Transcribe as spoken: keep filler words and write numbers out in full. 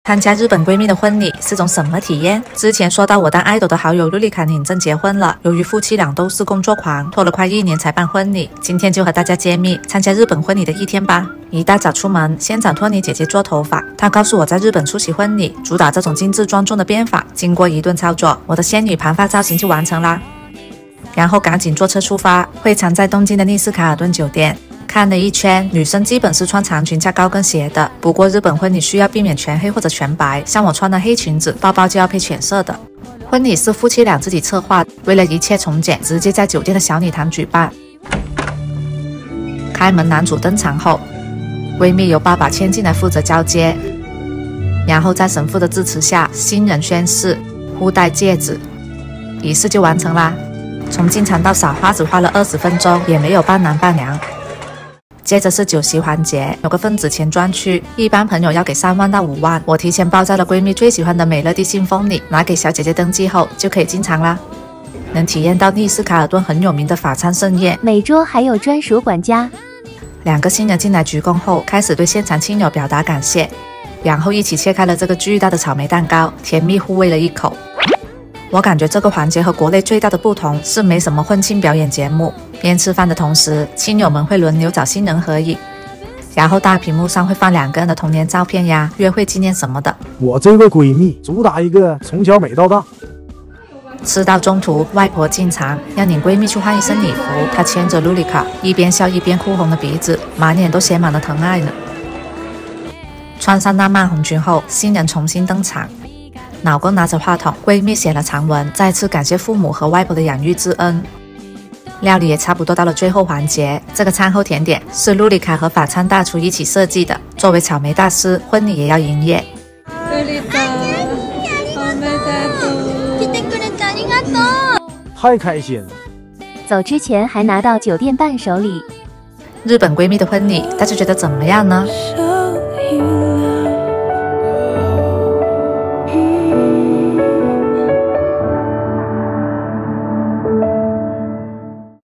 参加日本闺蜜的婚礼是种什么体验？之前说到我当爱豆的好友露丽卡领证结婚了，由于夫妻俩都是工作狂，拖了快一年才办婚礼。今天就和大家揭秘参加日本婚礼的一天吧。一大早出门，先找托尼姐姐做头发，她告诉我在日本出席婚礼，主打这种精致庄重的编法。经过一顿操作，我的仙女盘发造型就完成啦。然后赶紧坐车出发，会场在东京的丽思卡尔顿酒店。看了一圈，女生基本是穿长裙加高跟鞋的，不过日本婚礼需要避免全黑或者全白，像我穿的黑裙子，包包就要配浅色的。婚礼是夫妻俩自己策划，为了一切从简，直接在酒店的小礼堂举办。开门男主登场后，闺蜜由爸爸牵进来负责交接，然后在神父的致辞下，新人宣誓，互戴戒指，仪式就完成啦。从进场到撒花只花了二十分钟，也没有伴郎伴娘。接着是酒席环节，有个分子钱专区，一般朋友要给三万到五万，我提前包在了闺蜜最喜欢的美乐蒂信封里，拿给小姐姐登记后就可以进场啦。能体验到丽思卡尔顿很有名的法餐盛宴， 每桌还有专属管家。 两个新人进来鞠躬后，开始对现场亲友表达感谢，然后一起切开了这个巨大的草莓蛋糕，甜蜜互喂了一口。我感觉这个环节和国内最大的不同是没什么婚庆表演节目，边吃饭的同时，亲友们会轮流找新人合影，然后大屏幕上会放两个人的童年照片呀、约会纪念什么的。 我这个闺蜜主打一个从小美到大。 吃到中途，外婆进场要领闺蜜去换一身礼服，她牵着露丽卡，一边笑一边哭红了鼻子，满脸都写满了疼爱呢。穿上浪漫红裙后，新人重新登场。老公拿着话筒，闺蜜写了长文，再次感谢父母和外婆的养育之恩。料理也差不多到了最后环节，这个餐后甜点是露丽卡和法餐大厨一起设计的。作为草莓大师，婚礼也要营业。 太开心了！ 走之前还拿到酒店伴手礼。 日本闺蜜的婚礼，大家觉得怎么样呢？